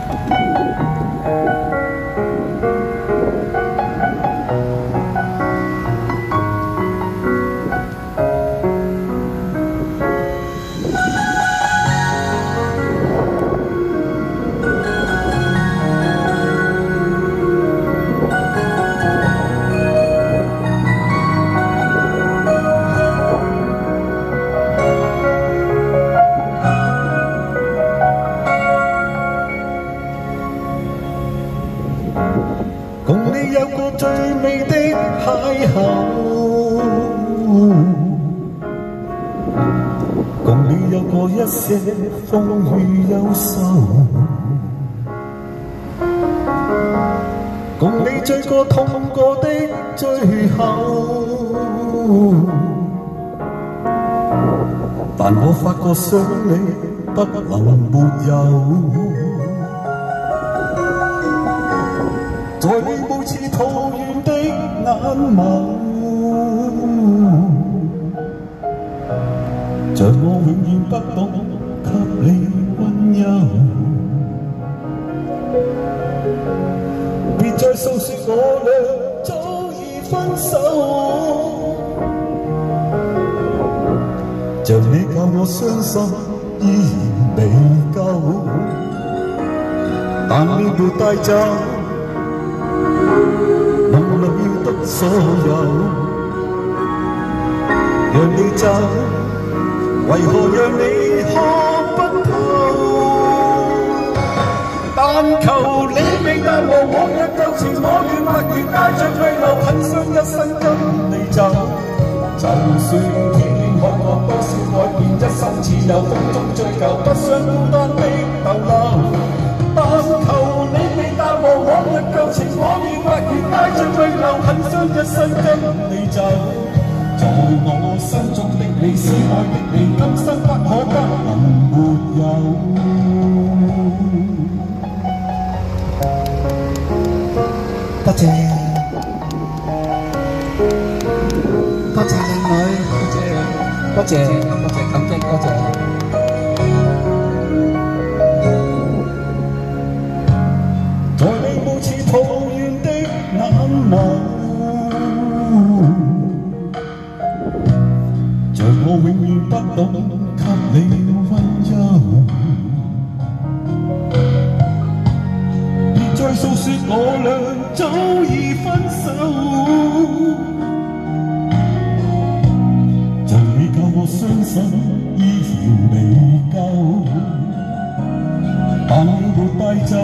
共你有過最美的邂逅，共你有過一些風雨憂愁，共你追過痛過的最後，但我發覺想你不能沒有。在你每次桃源的眼眸，像我永遠不懂給你溫柔。別再訴說我倆早已分手，像你教我傷心依然未夠，但你沒帶走夢裏的所有，讓你走，為何讓你看不透？但求你未淡忘往日舊情，我願不願帶着淚流，很想一生跟你走。就算天邊海角多少改變，一生自由風中追求，不想孤單的逗留。但求你未淡忘往日舊情，我願不願帶着淚流，很想一生跟你走。在我心中的你，是愛的你，今生不可不能沒有。多謝，多謝靚女，多謝，多謝感激，多謝。在你每次抱怨的眼眸，像我永遠不懂給你溫柔。別再訴說我倆早已分手，像你教我傷心依然未夠，但你沒帶走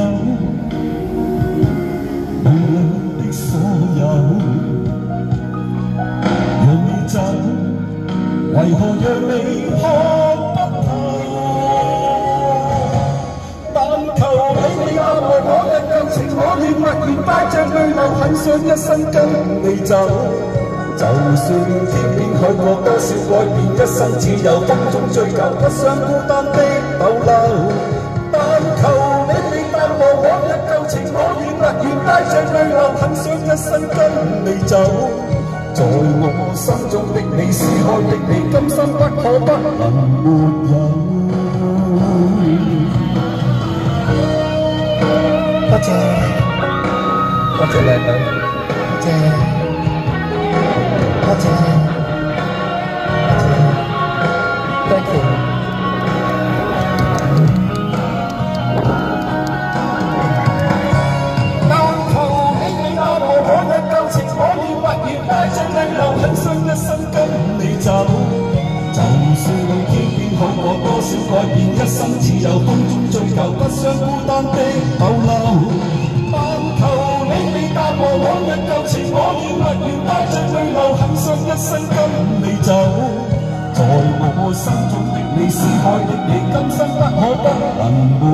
夢裏的所有，讓你走，為何讓你看不透？但求你未淡忘我日舊情，我願不願帶着淚流，很想一生跟你走。就算天邊海角多少改變，一生自由風中追求，不想孤單的逗留。但求你未淡忘往日舊情，我願不願帶着淚流，很想一生跟你走。在我心中的你，是愛的你，今生不可不能沒有。多謝，多謝靚女，多謝，多謝，多謝 ，thank you。很想一生跟你走，就算天邊海角多少改變，一生自由風中追求，不想孤單的逗留。但求你未淡忘往日舊情，我願不願帶着淚流，很想一生跟你走。在我心中的你，是愛的你，今生不可不能沒